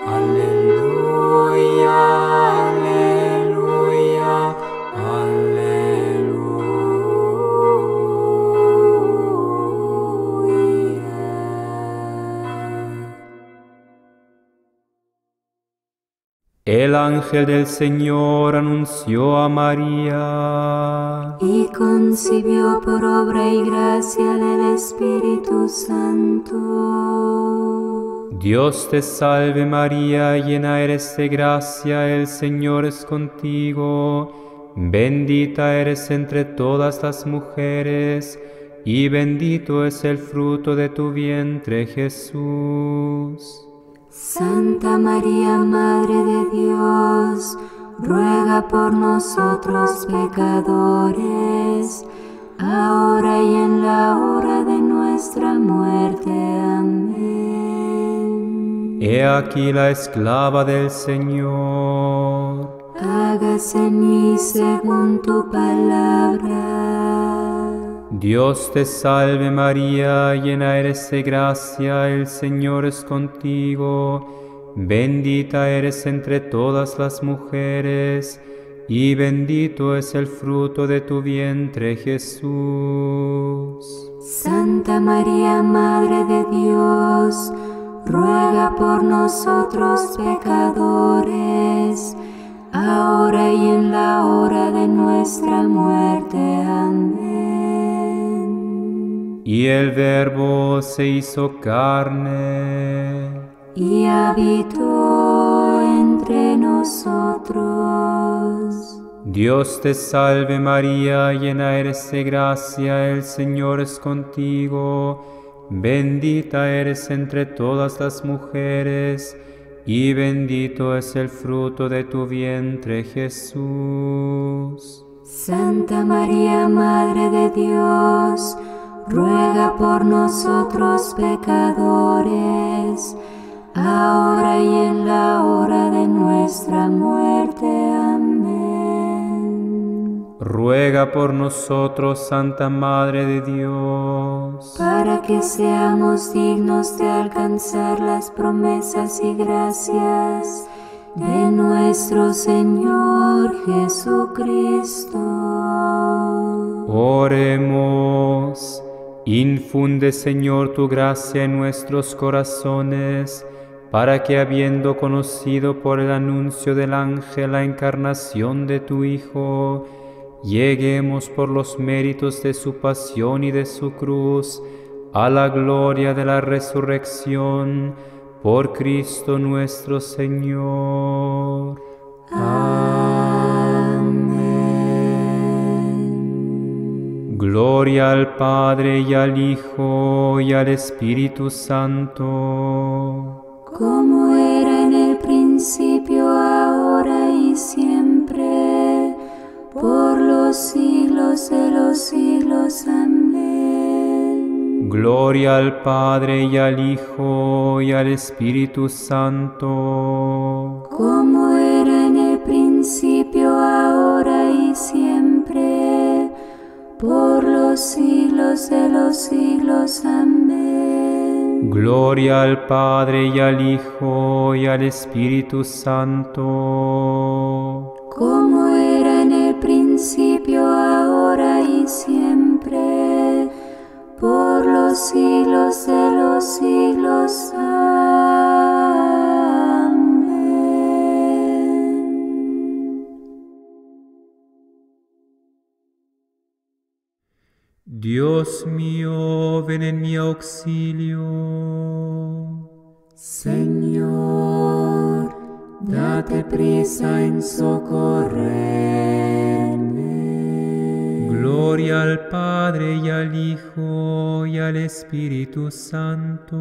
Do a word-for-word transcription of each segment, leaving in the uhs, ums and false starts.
Aleluya, aleluya, aleluya. El ángel del Señor anunció a María, y concibió por obra y gracia del Espíritu Santo. Dios te salve María, llena eres de gracia, el Señor es contigo, bendita eres entre todas las mujeres, y bendito es el fruto de tu vientre, Jesús. Santa María, Madre de Dios, ruega por nosotros pecadores, ahora y en la hora de nuestra muerte. Amén. He aquí la esclava del Señor. Hágase en mí según tu palabra. Dios te salve María, llena eres de gracia, el Señor es contigo, bendita eres entre todas las mujeres, y bendito es el fruto de tu vientre, Jesús. Santa María, Madre de Dios, ruega por nosotros pecadores, ahora y en la hora de nuestra muerte. Amén. Y el Verbo se hizo carne, y habitó entre nosotros. Dios te salve María, llena eres de gracia, el Señor es contigo, bendita eres entre todas las mujeres, y bendito es el fruto de tu vientre, Jesús. Santa María, Madre de Dios, ruega por nosotros pecadores, ahora y en la hora de nuestra muerte. Amén. Ruega por nosotros, Santa Madre de Dios, para que seamos dignos de alcanzar las promesas y gracias de nuestro Señor Jesucristo. Oremos. Infunde, Señor, tu gracia en nuestros corazones, para que, habiendo conocido por el anuncio del ángel la encarnación de tu Hijo, lleguemos por los méritos de su pasión y de su cruz a la gloria de la resurrección, por Cristo nuestro Señor. Amén. Gloria al Padre y al Hijo y al Espíritu Santo, como era en el principio, ahora y siempre, por los siglos de los siglos. Amén. Gloria al Padre y al Hijo y al Espíritu Santo, como era en el principio, ahora y siempre, por los siglos de los siglos. Amén. Gloria al Padre y al Hijo y al Espíritu Santo, como era en el principio, ahora y siempre, por los siglos de los siglos. Amén. Dios mío, ven en mi auxilio. Señor, date prisa en socorrerme. Gloria al Padre y al Hijo y al Espíritu Santo,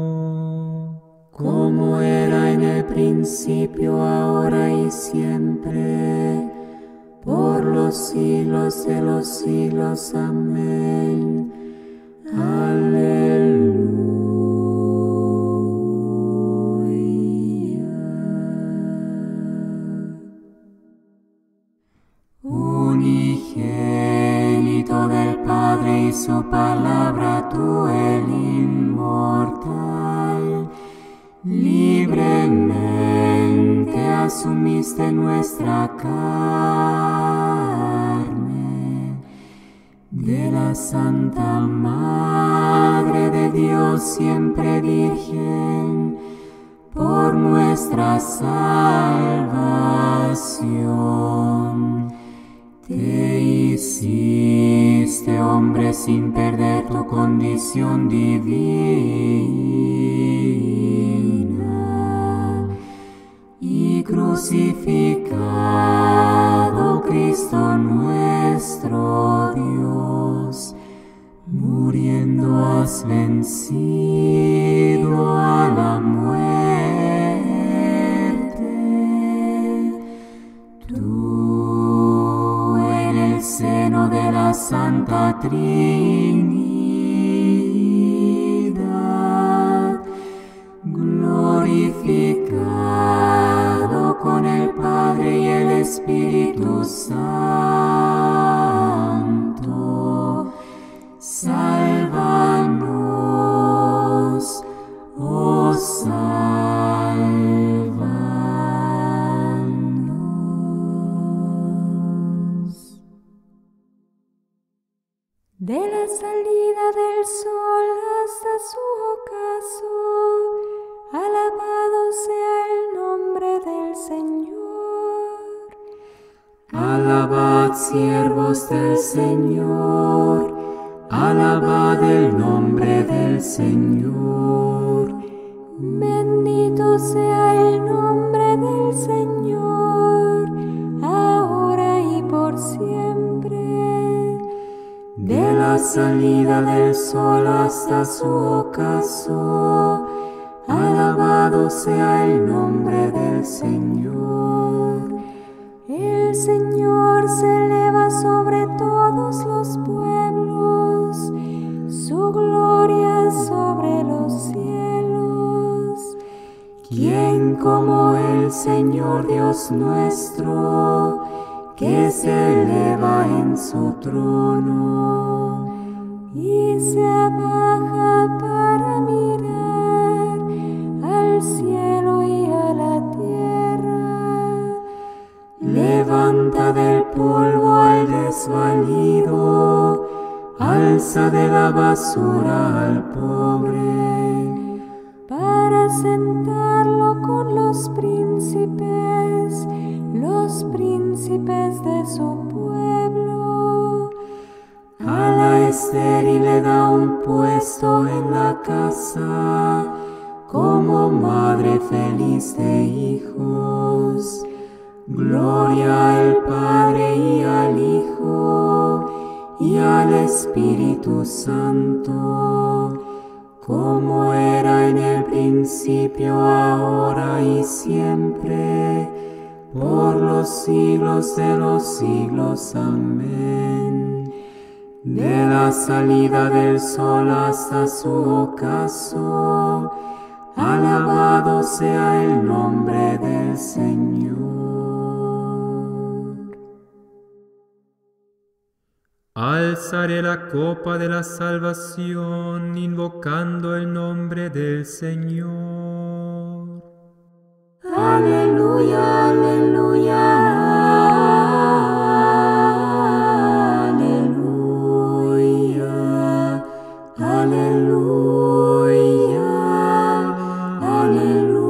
como era en el principio, ahora y siempre, por los siglos de los siglos. Amén. Aleluya. Unigénito del Padre y su palabra, tú el inmortal, líbreme asumiste nuestra carne, de la Santa Madre de Dios siempre Virgen, por nuestra salvación. Te hiciste hombre sin perder tu condición divina, y crucificado Cristo nuestro Dios, muriendo has vencido a la muerte. Tú en el seno de la Santa Trinidad, glorificado con el Padre y el Espíritu Santo, sálvanos, oh sálvanos. De la salida del sol hasta su ocaso, alabado sea el nombre del Señor. Alabad, siervos del Señor, alabad el nombre del Señor. Bendito sea el nombre del Señor, ahora y por siempre. De la salida del sol hasta su ocaso, alabado sea el nombre del Señor. El Señor se eleva sobre todos los pueblos, su gloria sobre los cielos. ¿Quién como el Señor Dios nuestro, que se eleva en su trono y se abaja para mirar al cielo y a la tierra? Levanta del polvo al desvalido, alza de la basura al pobre, para sentarlo con los príncipes, los príncipes de su pueblo. A la estéril le da un puesto en la casa, como madre feliz de hijos. Gloria al Padre y al Hijo y al Espíritu Santo, como era en el principio, ahora y siempre, por los siglos de los siglos. Amén. De la salida del sol hasta su ocaso, alabado sea el nombre del Señor. Alzaré la copa de la salvación, invocando el nombre del Señor. Aleluya, aleluya, aleluya, aleluya, aleluya,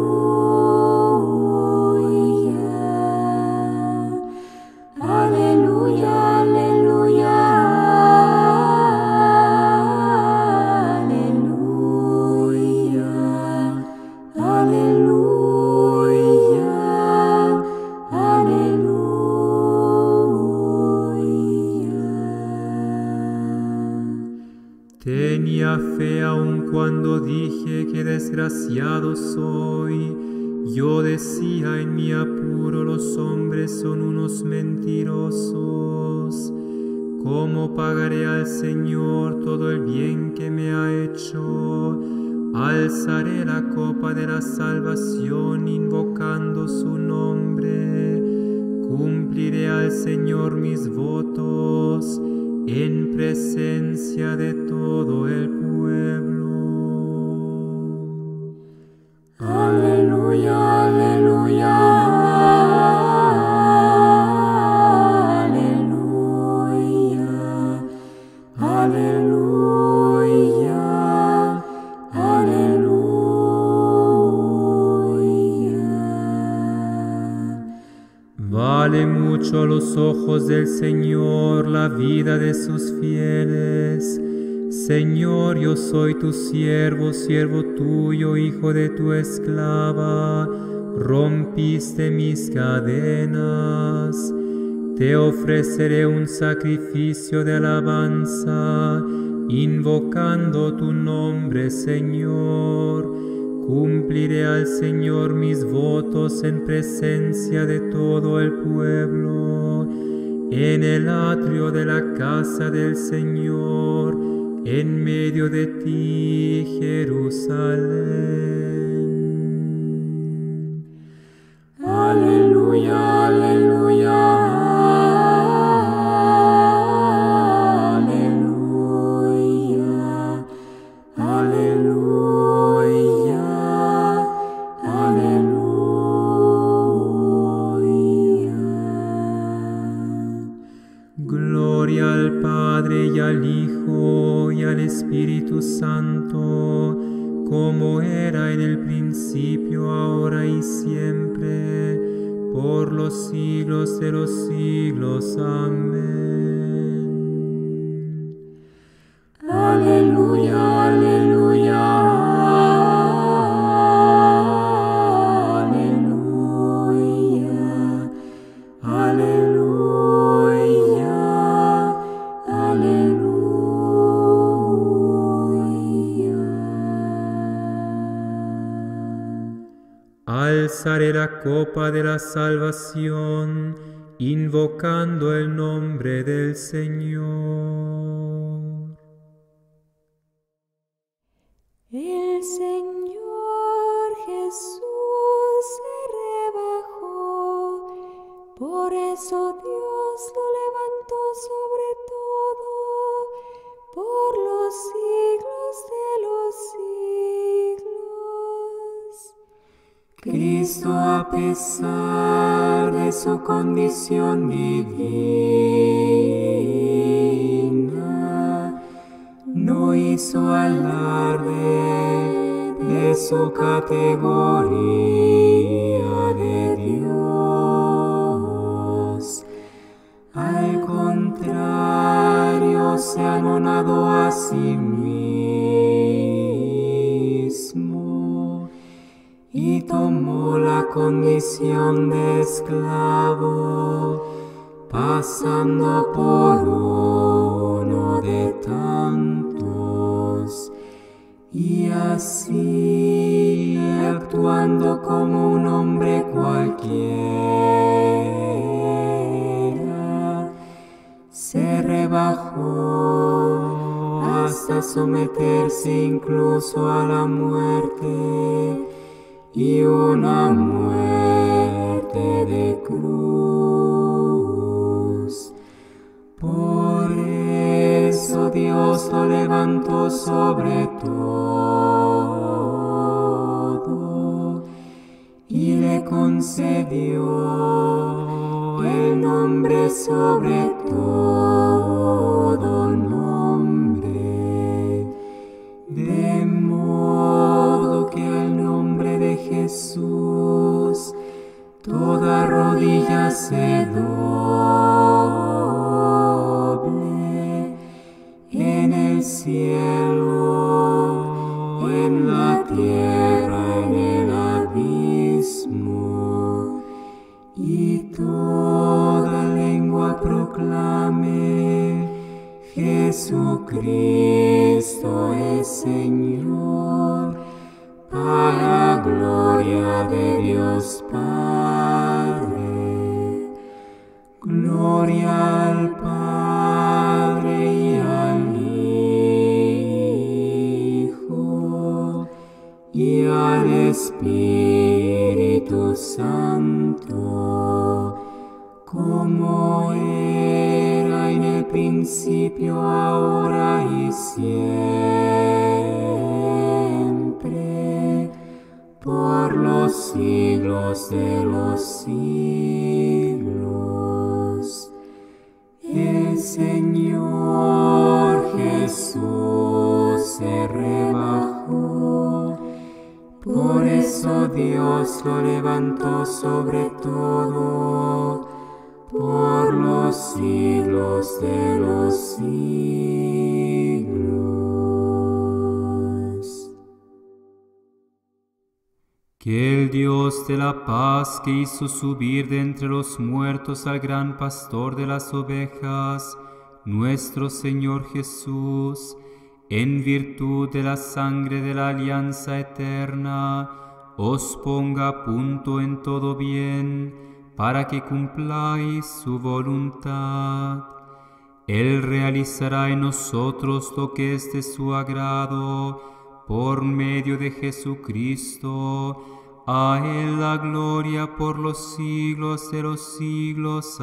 aleluya, aleluya. Tenía fe aun cuando dije que desgraciado soy. Yo decía en mi apuro, los hombres son unos mentirosos. ¿Cómo pagaré al Señor todo el bien que me ha hecho? Alzaré la copa de la salvación invocando su nombre. Cumpliré al Señor mis votos en presencia de todo el pueblo. Aleluya, aleluya. Vale mucho a los ojos del Señor la vida de sus fieles. Señor, yo soy tu siervo, siervo tuyo, hijo de tu esclava. Rompiste mis cadenas. Te ofreceré un sacrificio de alabanza, invocando tu nombre, Señor. Cumpliré al Señor mis votos en presencia de todo el pueblo, en el atrio de la casa del Señor, en medio de ti, Jerusalén. Aleluya, aleluya. Espíritu Santo, como era en el principio, ahora y siempre, por los siglos de los siglos. Amén. Aleluya, aleluya. Alzaré la copa de la salvación, invocando el nombre del Señor. El Señor Jesús se rebajó, por eso Dios lo levantó sobre todo, por los siglos de los siglos. Cristo, a pesar de su condición divina, no hizo alarde de su categoría de Dios. Al contrario, se anonadó a sí mismo y tomó la condición de esclavo, pasando por uno de tantos, y así, actuando como un hombre cualquiera, se rebajó hasta someterse incluso a la muerte, y una muerte de cruz. Por eso Dios lo levantó sobre todo y le concedió el nombre sobre todo nombre, de modo que al nombre de Jesús toda rodilla se doble, en el cielo, en la tierra, en el abismo, y toda lengua proclame: Jesucristo es Señor, para gloria de Dios Padre. Gloria al Padre y al Hijo y al Espíritu Santo, como era en el principio, ahora y siempre, por los siglos de los siglos. El Señor Jesús se rebajó, por eso Dios lo levantó sobre todo, por los siglos de los siglos. Que el Dios de la paz, que hizo subir de entre los muertos al gran pastor de las ovejas, nuestro Señor Jesús, en virtud de la sangre de la alianza eterna, os ponga a punto en todo bien, para que cumpláis su voluntad. Él realizará en nosotros lo que es de su agrado, por medio de Jesucristo. A Él la gloria por los siglos de los siglos.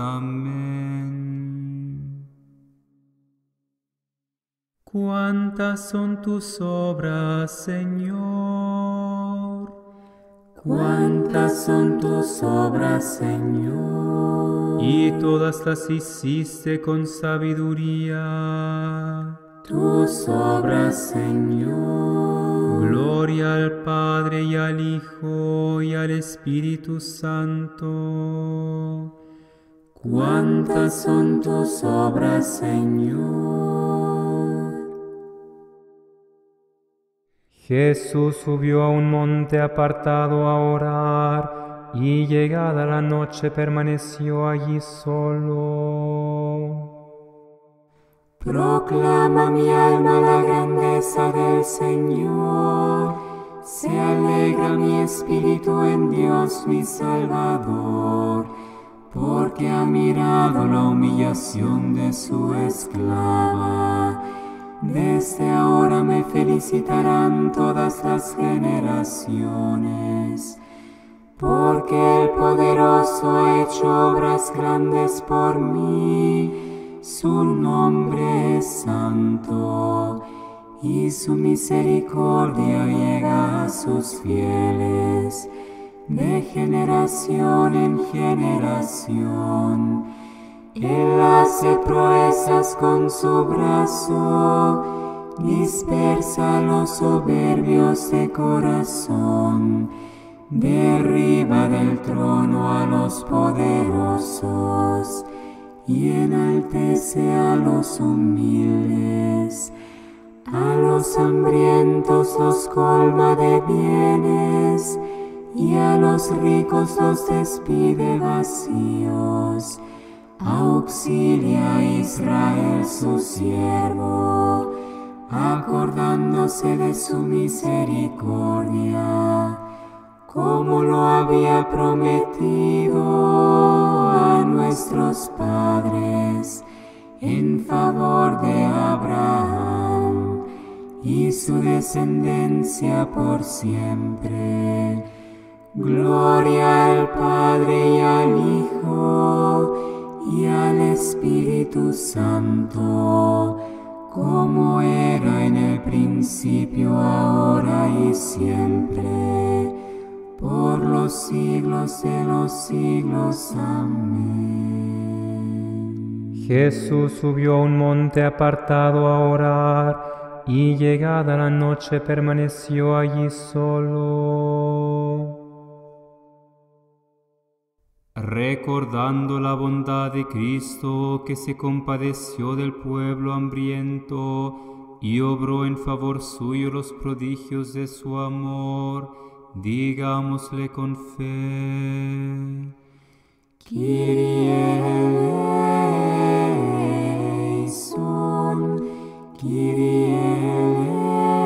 Amén. ¿Cuántas son tus obras, Señor? ¿Cuántas son tus obras, Señor? Y todas las hiciste con sabiduría. Tus obras, Señor. Gloria al Padre y al Hijo y al Espíritu Santo. ¿Cuántas son tus obras, Señor? Jesús subió a un monte apartado a orar, y llegada la noche permaneció allí solo. Proclama mi alma la grandeza del Señor, se alegra mi espíritu en Dios mi Salvador, porque ha mirado la humillación de su esclava. Desde ahora me felicitarán todas las generaciones, porque el poderoso ha hecho obras grandes por mí. Su nombre es santo, y su misericordia llega a sus fieles, de generación en generación. Él hace proezas con su brazo, dispersa a los soberbios de corazón, derriba del trono a los poderosos, y enaltece a los humildes. A los hambrientos los colma de bienes, y a los ricos los despide vacíos. Auxilia a Israel su siervo, acordándose de su misericordia, como lo había prometido a nuestros padres, en favor de Abraham y su descendencia por siempre. Gloria al Padre y al Hijo y al Espíritu Santo, como era en el principio, ahora y siempre, por los siglos de los siglos. Amén. Jesús subió a un monte apartado a orar, y llegada la noche permaneció allí solo. Recordando la bondad de Cristo, que se compadeció del pueblo hambriento y obró en favor suyo los prodigios de su amor, digámosle con fe: Kyrie eleison, Kyrie eleison.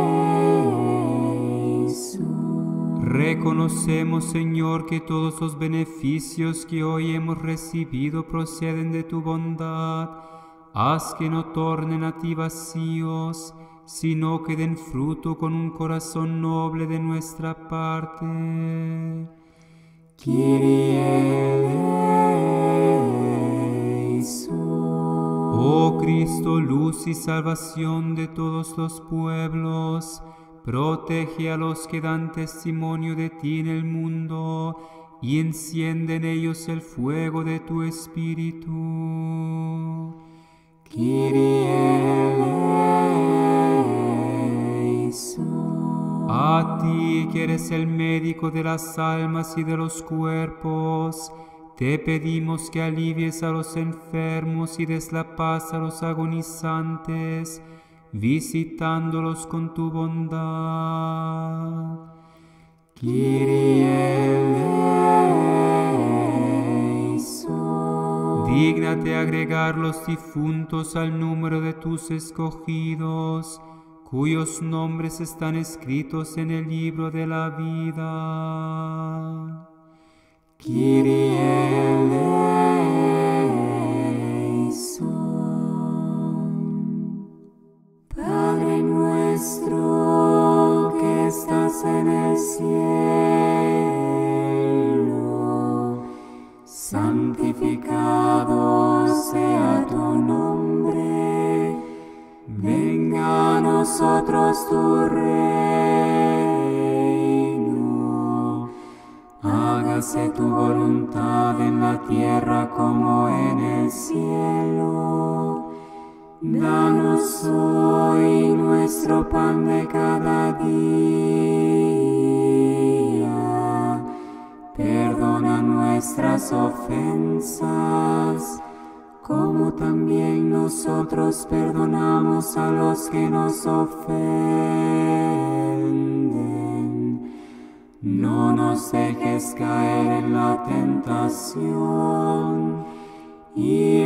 Reconocemos, Señor, que todos los beneficios que hoy hemos recibido proceden de tu bondad. Haz que no tornen a ti vacíos, sino que den fruto con un corazón noble de nuestra parte. Kyrie eleison. Oh Cristo, luz y salvación de todos los pueblos, protege a los que dan testimonio de ti en el mundo y enciende en ellos el fuego de tu Espíritu. Kyrie eleison. A ti, que eres el médico de las almas y de los cuerpos, te pedimos que alivies a los enfermos y des la paz a los agonizantes, visitándolos con tu bondad. Kyrie eleison. Dígnate agregar los difuntos al número de tus escogidos, cuyos nombres están escritos en el libro de la vida. Kyrie eleison. Padre nuestro que estás en el cielo, santificado sea tu nombre. Venga a nosotros tu reino. Hágase tu voluntad en la tierra como en el cielo. Danos hoy nuestro pan de cada día. Perdona nuestras ofensas, como también nosotros perdonamos a los que nos ofenden. No nos dejes caer en la tentación, y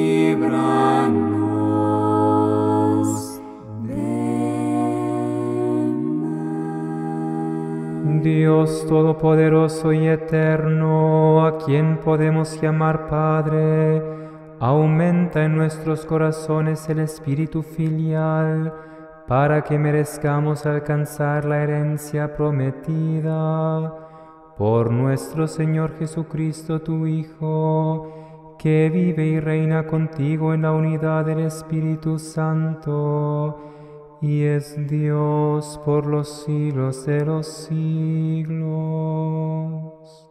líbranos del mal. Dios Todopoderoso y Eterno, a quien podemos llamar Padre, aumenta en nuestros corazones el espíritu filial, para que merezcamos alcanzar la herencia prometida. Por nuestro Señor Jesucristo, tu Hijo, que vive y reina contigo en la unidad del Espíritu Santo, y es Dios por los siglos de los siglos.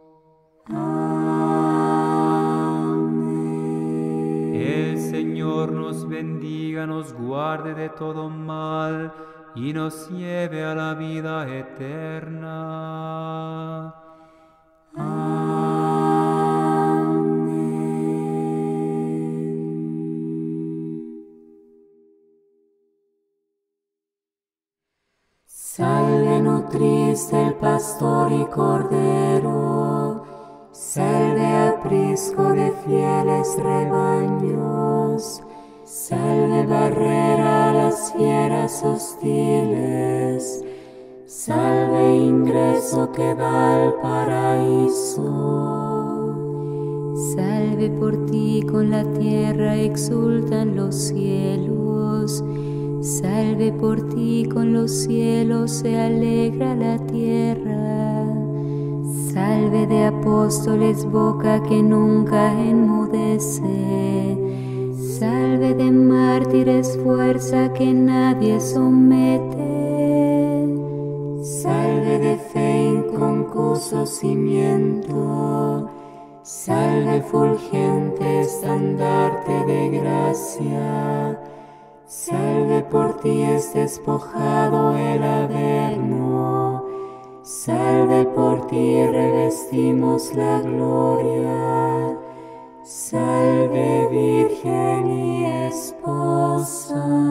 Amén. El Señor nos bendiga, nos guarde de todo mal y nos lleve a la vida eterna. Salve nutris del pastor y cordero, salve aprisco de fieles rebaños, salve barrera a las fieras hostiles, salve ingreso que da al paraíso. Salve por ti con la tierra exultan los cielos. Salve por ti con los cielos se alegra la tierra. Salve de apóstoles boca que nunca enmudece. Salve de mártires fuerza que nadie somete. Salve de fe inconcuso cimiento. Salve fulgente estandarte de gracia. Salve por ti es despojado el Averno. Salve por ti revestimos la gloria. Salve Virgen y Esposa.